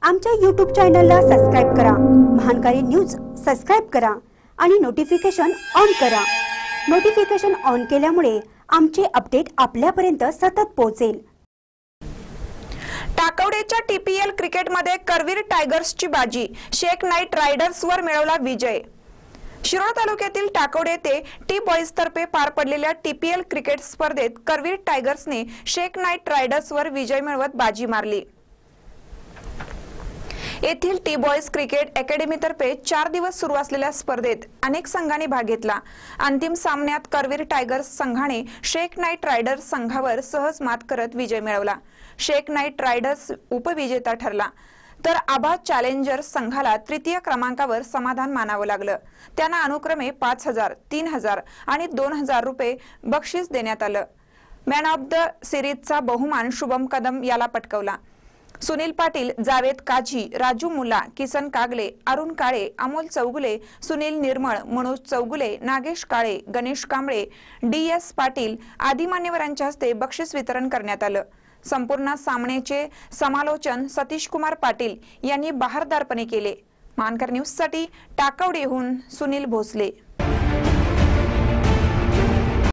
आमच्या YouTube चॅनलला subscribe करा, महानकारी न्यूज सबस्क्राइब करा आणि नोटिफिकेशन ऑन करा। नोटिफिकेशन ऑन केल्यामुळे आमचे अपडेट आपल्यापर्यंत सतत पोहोचेल। टाकवडेच्या TPL क्रिकेटमध्ये करवीर टायगर्सची बाजी, शेख नाईट रायडर्सवर मिळवला विजय। शिरोळ तालुक्यातील टाकवडे येथे टी बॉयज तर्फे पार पडलेल्या TPL क्रिकेट स्पर्धेत करवीर टायगर्सने शेख नाईट रायडर्सवर विजय मिळवत बाजी मारली। येथील टी बॉयज क्रिकेट अकॅडमी तर्फे 4 दिवस सुरू असलेल्या स्पर्धेत अनेक संघांनी भाग घेतला। अंतिम सामन्यात करवीर टायगर्स संघाने शेख नाईट रायडर्स संघावर सहज मात करत विजय मिळवला। शेख नाईट रायडर्स उपविजेता ठरला, तर आबा चॅलेंजर्स संघाला तृतीय क्रमांकावर समाधान मानावं लागलं। त्यांना अनुक्रमे 5,000, 3,000 आणि 2,000 रुपये बक्षीस देण्यात आलं। मॅन ऑफ द सिरीजचा बहुमान शुभम कदम याला पटकावला। सुनील पाटील, जावेद काझी, राजू मुल्ला, किसन कागले, अरुण काळे, अमोल चौगुले, सुनील निर्मळ, मनोज चौगुले, नागेश काळे, गणेश कांबळे, DS पाटील आदी मान्यवरांच्या हस्ते बक्षीस वितरण करण्यात आलं। संपूर्ण सामन्याचे समालोचन सतीश कुमार पाटील यांनी बहारदारपणे केले। मानकर न्यूज साठी टाकवडेहून सुनील भोसले।